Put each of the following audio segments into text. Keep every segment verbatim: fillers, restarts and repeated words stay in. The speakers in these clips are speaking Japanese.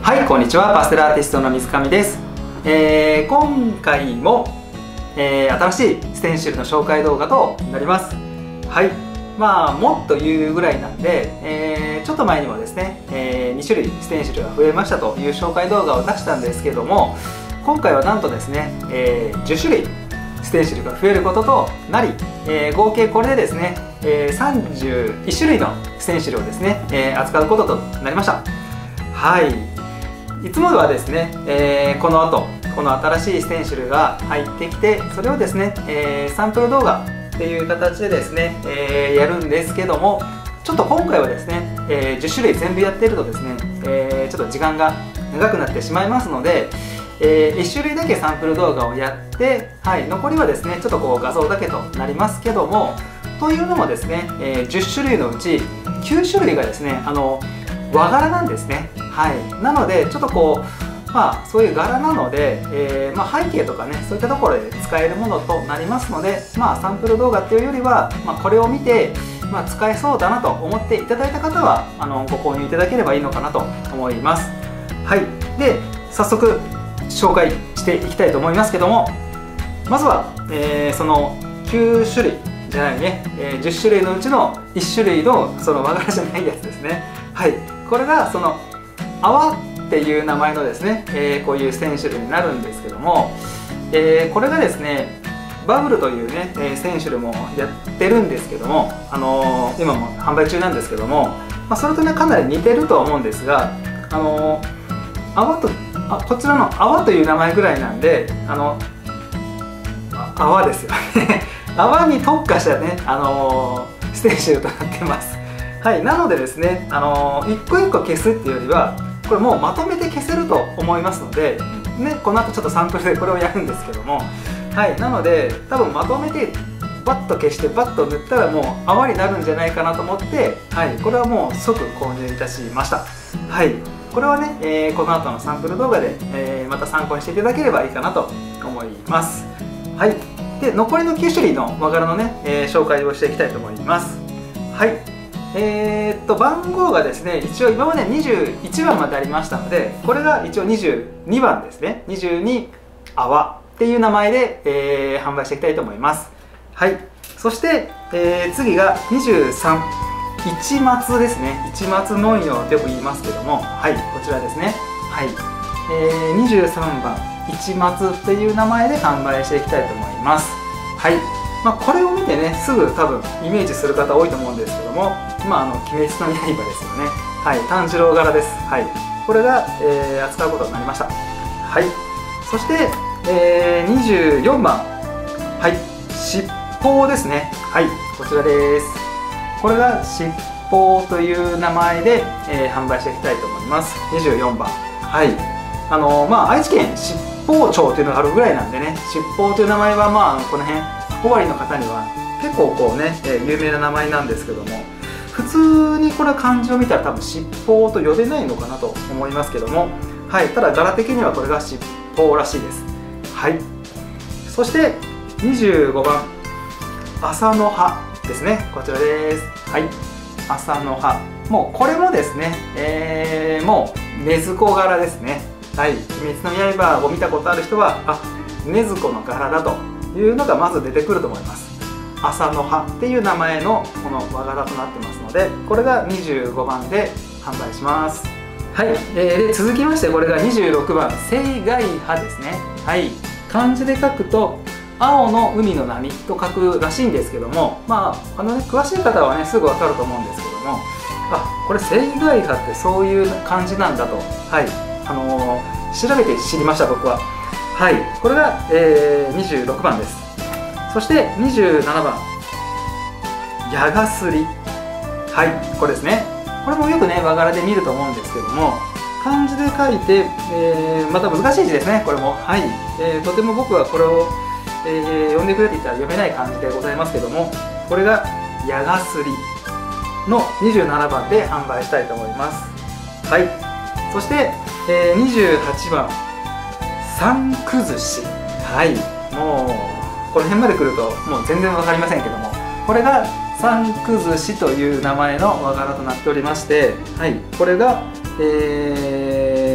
はい、こんにちは。パステルアーティストの水上です。えー、今回も、えー、新しいステンシルの紹介動画となります。はい、まあもっと言うぐらいなんで、えー、ちょっと前にもですね、えー、に種類ステンシルが増えましたという紹介動画を出したんですけども、今回はなんとですね、えー、じゅっ種類ステンシルが増えることとなり、えー、合計これでですね、えー、さんじゅういち種類のステンシルをですね、えー、扱うこととなりました。はい、いつもはですね、えー、この後この新しいステンシルが入ってきて、それをですね、えー、サンプル動画っていう形でですね、えー、やるんですけども、ちょっと今回はですね、えー、じゅっ種類全部やっているとですね、えー、ちょっと時間が長くなってしまいますので、えー、いち種類だけサンプル動画をやって、はい、残りはですねちょっとこう画像だけとなりますけども、というのもですね、えー、じゅっ種類のうちきゅう種類がですねあの和柄なんですね。はい、なのでちょっとこうまあそういう柄なので、えーまあ、背景とかねそういったところで使えるものとなりますので、まあ、サンプル動画っていうよりは、まあ、これを見て、まあ、使えそうだなと思っていただいた方はあのご購入いただければいいのかなと思います。はい、で早速紹介していきたいと思いますけども、まずは、えー、そのきゅう種類じゃないね、えー、じゅっ種類のうちのいち種類のその和柄じゃないやつですね。はい、これがその泡っていう名前のですね、えー、こういうステンシルになるんですけども、えー、これがですねバブルというね、えー、ステンシルもやってるんですけども、あのー、今も販売中なんですけども、まあ、それとねかなり似てるとは思うんですが、あのー、泡とあこちらの泡という名前ぐらいなんで、あの泡ですよね泡に特化したね、あのー、ステンシルとなってます。はい、なのでですね、あのー、一個一個消すっていうよりはこれもうまとめて消せると思いますので、ね、この後ちょっとサンプルでこれをやるんですけども、はい、なので多分まとめてバッと消してバッと塗ったらもう泡になるんじゃないかなと思って、はい、これはもう即購入いたしました。はい、これはね、えー、この後のサンプル動画で、えー、また参考にしていただければいいかなと思います。はい、で残りのきゅう種類の和柄のね、えー、紹介をしていきたいと思います。はい、えー、っと番号がですね一応今までにじゅういちばんまでありましたので、これが一応にじゅうにばんですね。にじゅうに泡っていう名前で、えー、販売していきたいと思います。はい、そして、えー、次がにじゅうさん市松ですね。市松文様とよく言いますけども、はい、こちらですね。はい、えー、にじゅうさんばん市松っていう名前で販売していきたいと思います。はい、まあ、これを見てねすぐ多分イメージする方多いと思うんですけども、まあ、あの鬼滅の刃ですよね。はい、炭治郎柄です。はい、これが、えー、扱うことになりました。はい、そして、えー、にじゅうよんばん、はい、七宝ですね。はい、こちらです。これが七宝という名前で、えー、販売していきたいと思います。にじゅうよんばん、はい、あのー、まあ愛知県七宝町というのがあるぐらいなんでね、七宝という名前はまあこの辺尾張の方には結構こうね、えー、有名な名前なんですけども、普通にこれ漢字を見たら多分七宝と呼べないのかなと思いますけども、はい、ただ柄的にはこれが七宝らしいです。はい、そしてにじゅうごばん朝の葉ですね。こちらです。はい、朝の葉、もうこれもですね、えー、もう禰豆子柄ですね。はい、鬼滅の刃を見たことある人はあ禰豆子の柄だというのがまず出てくると思います。朝の葉っていう名前のこの和柄となってますので、これがにじゅうごばんで販売します。はい、えー、で続きましてこれがにじゅうろくばん青海葉ですね。はい、漢字で書くと青の海の波と書くらしいんですけども、まああのね詳しい方はねすぐわかると思うんですけども、あこれ青海葉ってそういう漢字なんだと、はい、あのー、調べて知りました僕は。はい、これが、えー、にじゅうろくばんです。そしてにじゅうななばん矢がすり、はい、これですね。これもよくね和柄で見ると思うんですけども、漢字で書いて、えー、また難しい字ですねこれも。はい、えー、とても僕はこれを、えー、読んでくれって言ったら読めない漢字でございますけども、これが矢がすりのにじゅうななばんで販売したいと思います。はい、そして、えー、にじゅうはちばん三崩し、はい、もうこの辺まで来るともう全然分かりませんけども、これが三崩しという名前の和柄となっておりまして、はい、これが、えー、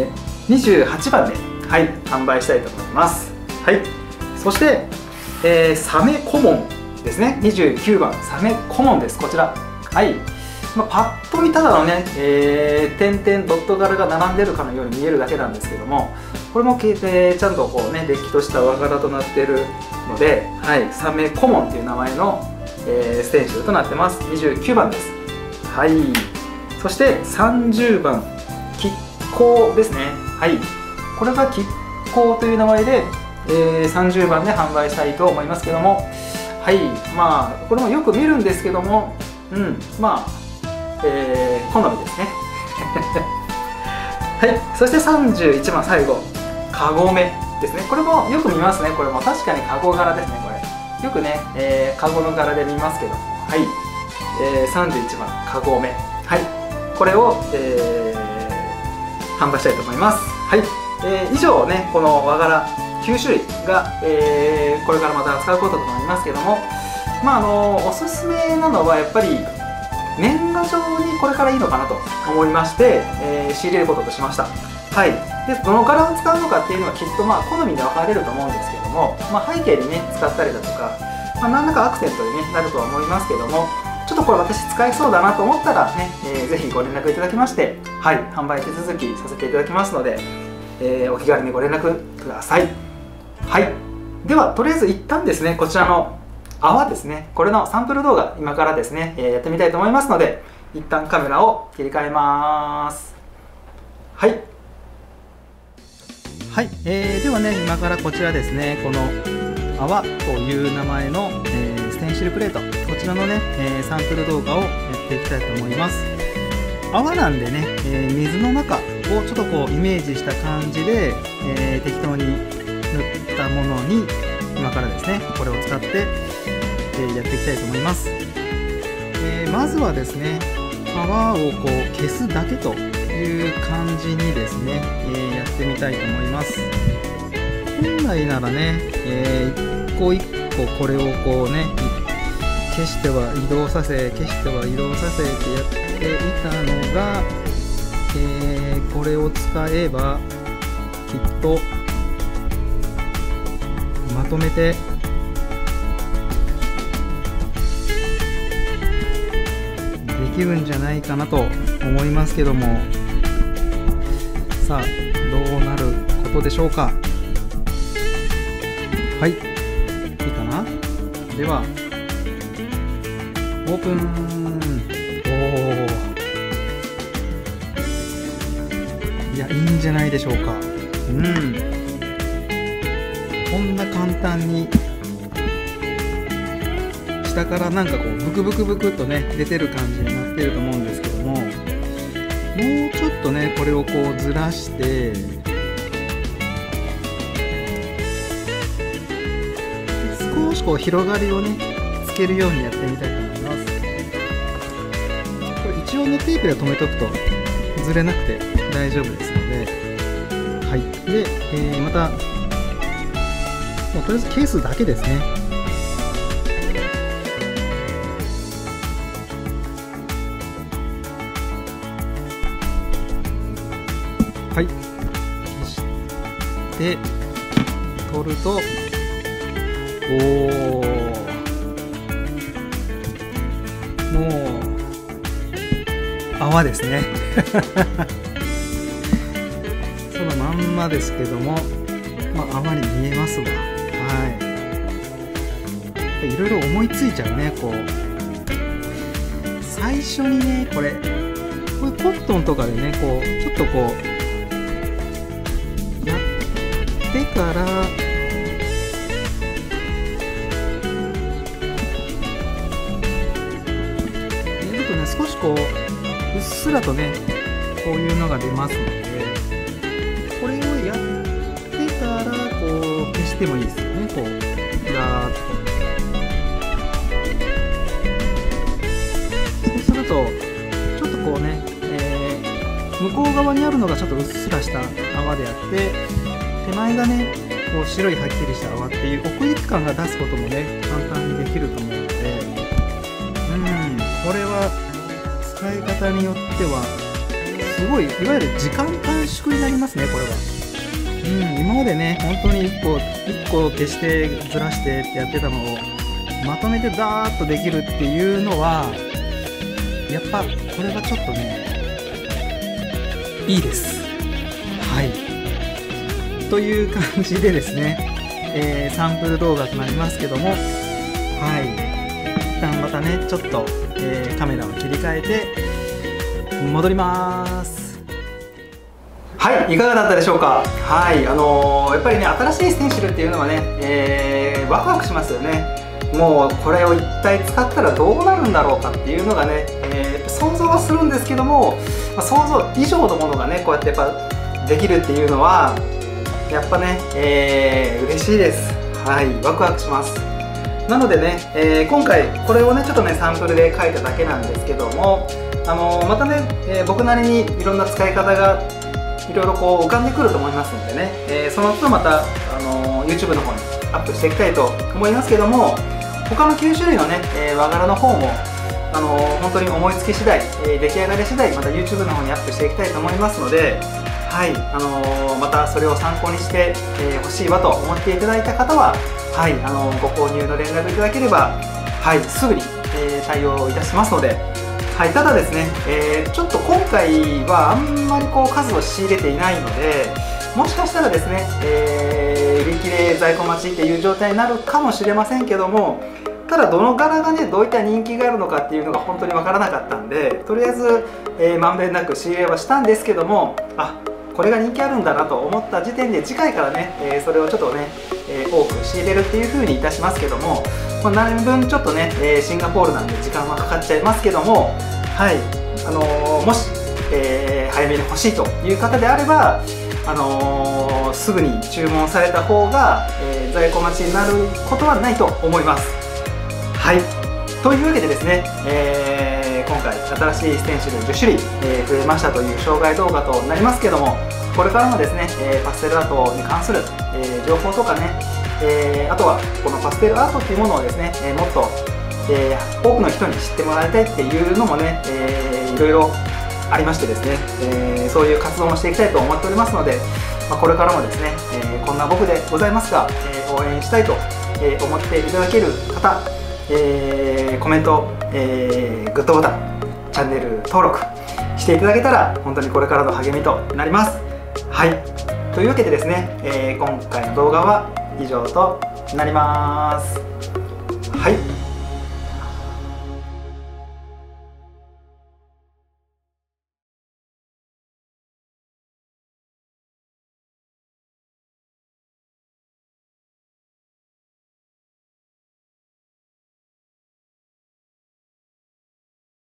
にじゅうはちばんで、はい、販売したいと思います。はい、そして、えー、サメコモンですね。にじゅうきゅうばんサメコモンです。こちら、はい、まあ、パッと見ただのね、えー、点々ドット柄が並んでるかのように見えるだけなんですけども、これも、えー、ちゃんとこうねれっきとした和柄となっているので、はい、サメコモンという名前の、えー、ステンシルとなってます。にじゅうきゅうばんです。はい、そしてさんじゅうばん亀甲ですね。はい、これが亀甲という名前で、えー、さんじゅうばんで販売したいと思いますけども、はい、まあこれもよく見るんですけども、うん、まあ、えー、好みですね。はい、そしてさんじゅういちばん最後、カゴメですね。これもよく見ますね。これも確かにカゴ柄ですね。これよくね、えー、カゴの柄で見ますけども、はい、えー、さんじゅういちばんカゴメ、はい、これを、えー、販売したいと思います。はい、えー、以上ね、この和柄きゅうしゅるいが、えー、これからまた扱うこととなりますけども、まああのおすすめなのはやっぱり年賀状にこれからいいのかなと思いまして、えー、仕入れることとしました。はい、でどの柄を使うのかっていうのはきっとまあ好みで分かれると思うんですけども、まあ、背景にね使ったりだとか、まあ、何らかアクセントに、ね、なるとは思いますけども、ちょっとこれ私使えそうだなと思ったらね、えー、ぜひご連絡いただきまして、はい、販売手続きさせていただきますので、えー、お気軽にご連絡ください。はい、ではとりあえず一旦ですね、こちらの泡ですね、これのサンプル動画今からですね、えー、やってみたいと思いますので、一旦カメラを切り替えます。はい、はい、えー、ではね、今からこちらですね、この泡という名前の、えー、ステンシルプレート、こちらのね、えー、サンプル動画をやっていきたいと思います。泡なんでね、えー、水の中をちょっとこうイメージした感じで、えー、適当に塗ったものに今からですね、これを使って、えー、やっていきたいと思います。えー、まずはですね、泡をこう消すだけという感じにですね、えー、やってみたいと思います。本来ならね、えー、一個一個これをこうね、消しては移動させ、消しては移動させってやっていたのが、えー、これを使えばきっとまとめてできるんじゃないかなと思いますけども、さあどうなることでしょうか。はい、いいかな。ではオープン。おお、いや、いいんじゃないでしょうか。うん、こんな簡単に下からなんかこうブクブクブクっとね出てる感じになってると思うんですけども、もうちょっとねこれをこうずらして少しこう広がりをねつけるようにやってみたいと思います。これ一応ねテープで留めとくとずれなくて大丈夫ですので、はい、で、えー、またもうとりあえずケースだけですね。はい、消して取ると、おお、もう泡ですね。そのまんまですけども、まあ、泡に見えますわ。はい、いろいろ思いついちゃうね。こう最初にね、これこれコットンとかでね、こうちょっとこうやってからえるとね、少しこううっすらとねこういうのが出ますので、これをやってからこう消してもいいですよね。こうガーッと。そうするとちょっとこうね、えー、向こう側にあるのがちょっとうっすらした泡であって、手前がねこう白いはっきりした泡っていう奥行き感が出すこともね簡単にできると思うので、うん、これは使い方によってはすすごいいわゆる時間短縮になりますねこれは。うん、今までね本当にいっこいっこ消してずらしてってやってたのをまとめてダーッとできるっていうのはやっぱこれがちょっとねいいです。はいという感じでですね、えー、サンプル動画となりますけども、はい一旦またねちょっと、えー、カメラを切り替えて戻ります。はい、いかがだったでしょうか。はい、あのー、やっぱりね新しいステンシルっていうのはね、えー、ワクワクしますよね。もうこれを一体使ったらどうなるんだろうかっていうのがね、えー、想像はするんですけども、まあ、想像以上のものがねこうやってやっぱできるっていうのはやっぱね、えー、嬉しいです。はい、ワクワクします。なのでね、えー、今回これをねちょっとねサンプルで書いただけなんですけども、あのー、またね、えー、僕なりにいろんな使い方がいろいろこう浮かんでくると思いますのでね、えー、その都度また、あのー、YouTube の方にアップしていきたいと思いますけども、他のきゅう種類のね、えー、和柄の方も、あのー、本当に思いつき次第、えー、出来上がり次第また YouTube の方にアップしていきたいと思いますので、はい、あのー、またそれを参考にしてほ、えー、しいわと思っていただいた方は、はい、あのー、ご購入の連絡いただければ、はい、すぐに、えー、対応いたしますので。はい、ただですね、えー、ちょっと今回はあんまりこう数を仕入れていないので、もしかしたらですね、えー、売り切れ在庫待ちっていう状態になるかもしれませんけども、ただどの柄がねどういった人気があるのかっていうのが本当に分からなかったんで、とりあえず、えー、まんべんなく仕入れはしたんですけども、あこれが人気あるんだなと思った時点で次回からね、えー、それをちょっとね、えー、多く仕入れるっていう風にいたしますけども、まあ、何分ちょっとね、えー、シンガポールなんで時間はかかっちゃいますけども、はい、あのー、もし、えー、早めに欲しいという方であれば、あのー、すぐに注文された方が、えー、在庫待ちになることはないと思います。はい、というわけでですね、えー、今回新しいステンシルじゅっ種類、えー、増えましたという紹介動画となりますけども、これからもですね、えー、パステルアートに関する、えー、情報とかね、えー、あとはこのパステルアートっていうものをですね、えー、もっと、えー、多くの人に知ってもらいたいっていうのもね、えー、いろいろありましてですね、えー、そういう活動もしていきたいと思っておりますので、まあ、これからもですね、えー、こんな僕でございますが、えー、応援したいと、えー、思っていただける方、えー、コメント、えー、グッドボタン、チャンネル登録していただけたら本当にこれからの励みとなります。はい、というわけでですね、えー、今回の動画は以上となります。はい。